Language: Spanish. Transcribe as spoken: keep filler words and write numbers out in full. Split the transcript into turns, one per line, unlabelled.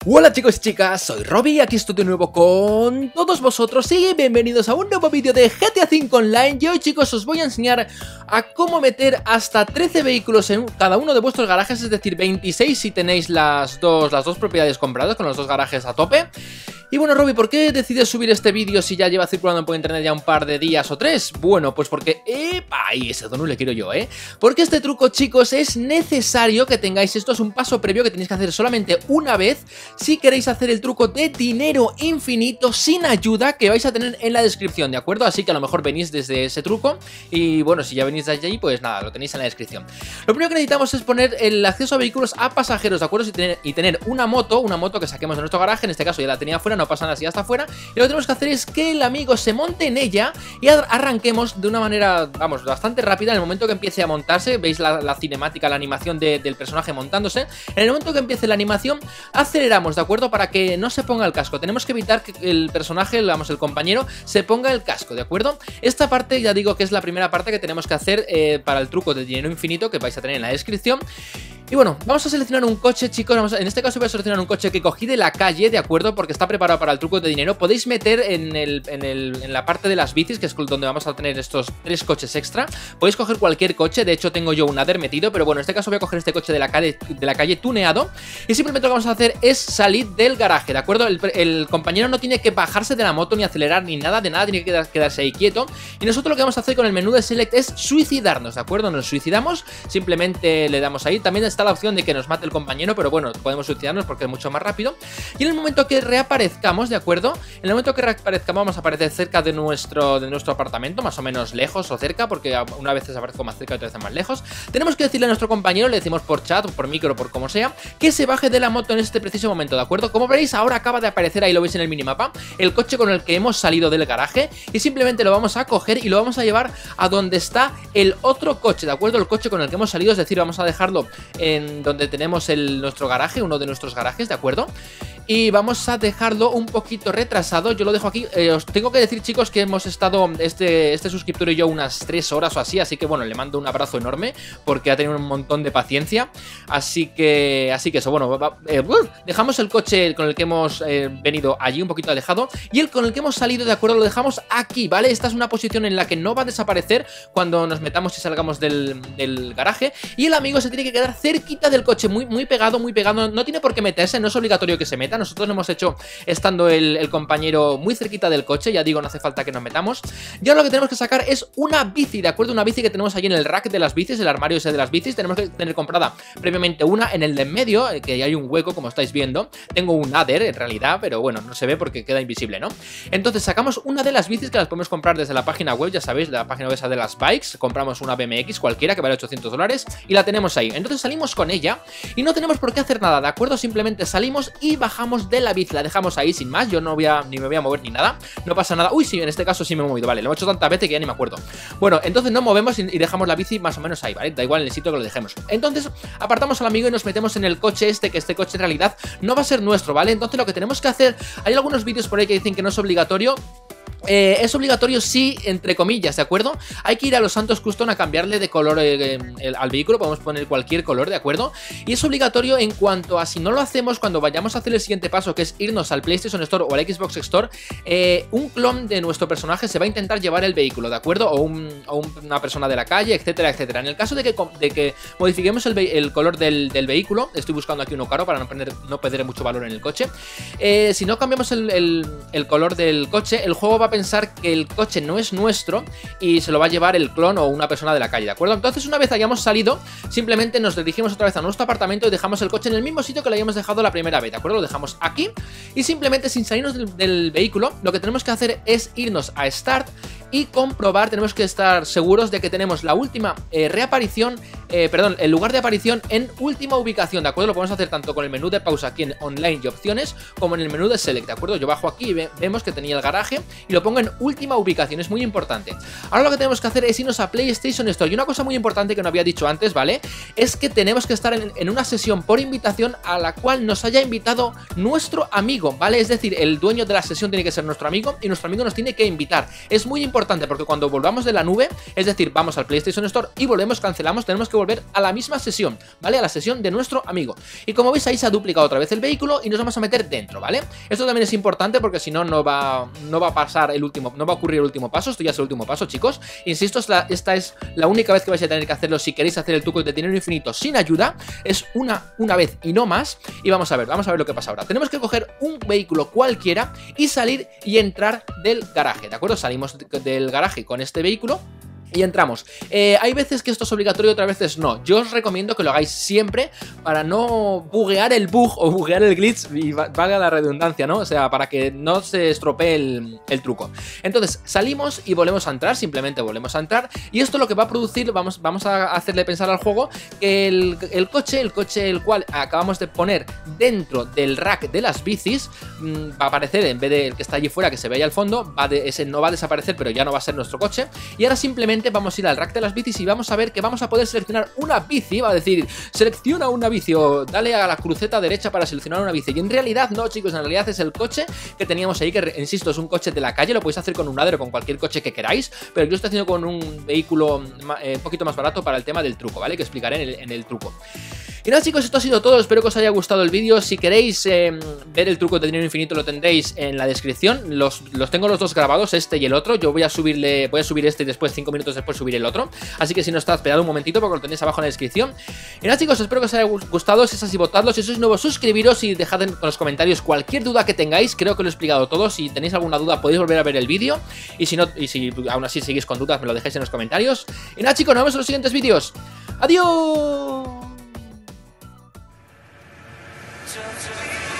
Hola chicos y chicas, soy Robbie y aquí estoy de nuevo con todos vosotros y bienvenidos a un nuevo vídeo de G T A cinco Online. Y hoy chicos os voy a enseñar a cómo meter hasta trece vehículos en cada uno de vuestros garajes, es decir veintiséis si tenéis las dos, las dos propiedades compradas con los dos garajes a tope. Y bueno, Robbie, ¿por qué decides subir este vídeo si ya lleva circulando por internet ya un par de días o tres? Bueno, pues porque... ¡Epa! Y ese donut le quiero yo, ¿eh? Porque este truco, chicos, es necesario que tengáis. Esto es un paso previo que tenéis que hacer solamente una vez si queréis hacer el truco de dinero infinito sin ayuda que vais a tener en la descripción, ¿de acuerdo? Así que a lo mejor venís desde ese truco y bueno, si ya venís desde allí, pues nada, lo tenéis en la descripción. Lo primero que necesitamos es poner el acceso a vehículos a pasajeros, ¿de acuerdo? Y tener, y tener una moto, una moto que saquemos de nuestro garaje, en este caso ya la tenía afuera, no pasa nada si ya está afuera. Y lo que tenemos que hacer es que el amigo se monte en ella y arranquemos de una manera, vamos, bastante rápida. En el momento que empiece a montarse, veis la, la cinemática, la animación de, del personaje montándose. En el momento que empiece la animación, aceleramos, ¿de acuerdo? Para que no se ponga el casco. Tenemos que evitar que el personaje, vamos, el compañero, se ponga el casco, ¿de acuerdo? Esta parte ya digo que es la primera parte que tenemos que hacer eh, para el truco de dinero infinito que vais a tener en la descripción. Y bueno, vamos a seleccionar un coche, chicos. Vamos a, en este caso voy a seleccionar un coche que cogí de la calle, ¿de acuerdo? Porque está preparado para el truco de dinero. Podéis meter en, el, en, el, en la parte de las bicis, que es donde vamos a tener estos tres coches extra. Podéis coger cualquier coche. De hecho, tengo yo un Adder metido, pero bueno, en este caso voy a coger este coche de la calle, de la calle tuneado. Y simplemente lo que vamos a hacer es salir del garaje, ¿de acuerdo? El, el compañero no tiene que bajarse de la moto, ni acelerar, ni nada, de nada. Tiene que quedarse ahí quieto. Y nosotros lo que vamos a hacer con el menú de Select es suicidarnos, ¿de acuerdo? Nos suicidamos. Simplemente le damos ahí. También está la opción de que nos mate el compañero, pero bueno, podemos suicidarnos porque es mucho más rápido. Y en el momento que reaparezcamos, ¿de acuerdo? En el momento que reaparezcamos vamos a aparecer cerca de nuestro, de nuestro apartamento, más o menos lejos o cerca, porque una vez aparezco más cerca y otra vez más lejos. Tenemos que decirle a nuestro compañero, le decimos por chat o por micro, por como sea, que se baje de la moto en este preciso momento, ¿de acuerdo? Como veréis, ahora acaba de aparecer, ahí lo veis en el minimapa, el coche con el que hemos salido del garaje y simplemente lo vamos a coger y lo vamos a llevar a donde está el otro coche, ¿de acuerdo? El coche con el que hemos salido, es decir, vamos a dejarlo en donde tenemos el, nuestro garaje, uno de nuestros garajes, ¿de acuerdo? Y vamos a dejarlo un poquito retrasado. Yo lo dejo aquí. eh, Os tengo que decir, chicos, que hemos estado este, este suscriptor y yo unas tres horas o así. Así que bueno, le mando un abrazo enorme porque ha tenido un montón de paciencia. Así que, así que eso, bueno, va, eh, uh, dejamos el coche con el que hemos eh, venido allí un poquito alejado. Y el con el que hemos salido, de acuerdo, lo dejamos aquí, ¿vale? Esta es una posición en la que no va a desaparecer cuando nos metamos y salgamos del, del garaje. Y el amigo se tiene que quedar cerquita del coche, muy, muy pegado, muy pegado. No tiene por qué meterse, no es obligatorio que se meta. Nosotros lo hemos hecho estando el, el compañero muy cerquita del coche. Ya digo, no hace falta que nos metamos. Y ahora lo que tenemos que sacar es una bici, ¿de acuerdo? Una bici que tenemos allí en el rack de las bicis, el armario ese de las bicis. Tenemos que tener comprada previamente una en el de en medio, que hay un hueco, como estáis viendo. Tengo un Adder en realidad, pero bueno, no se ve porque queda invisible, ¿no? Entonces sacamos una de las bicis que las podemos comprar desde la página web, ya sabéis, la página web esa de las bikes. Compramos una B M X cualquiera que vale ochocientos dólares y la tenemos ahí. Entonces salimos con ella y no tenemos por qué hacer nada, ¿de acuerdo? Simplemente salimos y bajamos de la bici, la dejamos ahí sin más. Yo no voy a, ni me voy a mover ni nada, no pasa nada. Uy, sí, en este caso sí me he movido, vale, lo he hecho tantas veces que ya ni me acuerdo. Bueno, entonces nos movemos y, y dejamos la bici más o menos ahí, ¿vale? Da igual en el sitio que lo dejemos. Entonces apartamos al amigo y nos metemos en el coche este, que este coche en realidad no va a ser nuestro, ¿vale? Entonces lo que tenemos que hacer, hay algunos vídeos por ahí que dicen que no es obligatorio. Eh, es obligatorio sí, entre comillas, ¿de acuerdo? Hay que ir a los Santos Custom a cambiarle de color eh, el, al vehículo. Podemos poner cualquier color, ¿de acuerdo? Y es obligatorio en cuanto a si no lo hacemos cuando vayamos a hacer el siguiente paso, que es irnos al PlayStation Store o al Xbox Store. eh, Un clon de nuestro personaje se va a intentar llevar el vehículo, ¿de acuerdo? O, un, o una persona de la calle, etcétera, etcétera. En el caso de que, de que modifiquemos el, el color del, del vehículo, estoy buscando aquí uno caro para no perder, no perder mucho valor en el coche. eh, Si no cambiamos el, el, el color del coche, el juego va a pensar que el coche no es nuestro y se lo va a llevar el clon o una persona de la calle, ¿de acuerdo? Entonces una vez hayamos salido, simplemente nos dirigimos otra vez a nuestro apartamento y dejamos el coche en el mismo sitio que lo habíamos dejado la primera vez, ¿de acuerdo? Lo dejamos aquí y simplemente sin salirnos del, del vehículo, lo que tenemos que hacer es irnos a Start y comprobar, tenemos que estar seguros de que tenemos la última eh, reaparición, eh, perdón, el lugar de aparición en última ubicación, ¿de acuerdo? Lo podemos hacer tanto con el menú de pausa aquí en Online y opciones, como en el menú de Select, ¿de acuerdo? Yo bajo aquí y ve, vemos que tenía el garaje y lo pongo en última ubicación, es muy importante. Ahora lo que tenemos que hacer es irnos a PlayStation Store. Y una cosa muy importante que no había dicho antes, ¿vale? Es que tenemos que estar en, en una sesión por invitación a la cual nos haya invitado nuestro amigo, ¿vale? Es decir, el dueño de la sesión tiene que ser nuestro amigo y nuestro amigo nos tiene que invitar. Es muy importante porque cuando volvamos de la nube, es decir, vamos al PlayStation Store y volvemos, cancelamos, tenemos que volver a la misma sesión, ¿vale? A la sesión de nuestro amigo. Y como veis ahí se ha duplicado otra vez el vehículo y nos vamos a meter dentro, ¿vale? Esto también es importante porque si no, no va, no va a pasar el último, no va a ocurrir el último paso. Esto ya es el último paso, chicos. Insisto, es la, esta es la única vez que vais a tener que hacerlo si queréis hacer el truco de dinero infinito sin ayuda. Es una, una vez y no más. Y vamos a ver, vamos a ver lo que pasa ahora. Tenemos que coger un vehículo cualquiera y salir y entrar del garaje, ¿de acuerdo? Salimos del garaje con este vehículo y entramos. Eh, hay veces que esto es obligatorio y otras veces no. Yo os recomiendo que lo hagáis siempre para no buguear el bug o buguear el glitch y valga la redundancia, ¿no? O sea, para que no se estropee el, el truco. Entonces, salimos y volvemos a entrar, simplemente volvemos a entrar y esto lo que va a producir, vamos, vamos a hacerle pensar al juego que el, el coche, el coche el cual acabamos de poner dentro del rack de las bicis, mmm, va a aparecer, en vez del que está allí fuera que se ve ahí al fondo, va de, ese no va a desaparecer, pero ya no va a ser nuestro coche. Y ahora simplemente vamos a ir al rack de las bicis y vamos a ver que vamos a poder seleccionar una bici. Va a decir, selecciona una bici o dale a la cruceta derecha para seleccionar una bici. Y en realidad no, chicos, en realidad es el coche que teníamos ahí, que insisto, es un coche de la calle. Lo podéis hacer con un ladder o con cualquier coche que queráis, pero yo lo estoy haciendo con un vehículo eh, un poquito más barato para el tema del truco, ¿vale? Que explicaré en el, en el truco. Y nada, chicos, esto ha sido todo, espero que os haya gustado el vídeo. Si queréis eh, ver el truco de dinero infinito lo tendréis en la descripción. Los, los tengo los dos grabados, este y el otro. Yo voy a subirle, voy a subir este y después, cinco minutos después, subir el otro. Así que si no está, esperad un momentito porque lo tenéis abajo en la descripción. Y nada, chicos, espero que os haya gustado. Si es así, votadlo. Si sois nuevos, suscribiros y dejad en los comentarios cualquier duda que tengáis. Creo que lo he explicado todo. Si tenéis alguna duda podéis volver a ver el vídeo. Y si no, y si aún así seguís con dudas, me lo dejáis en los comentarios. Y nada, chicos, nos vemos en los siguientes vídeos. ¡Adiós!
Just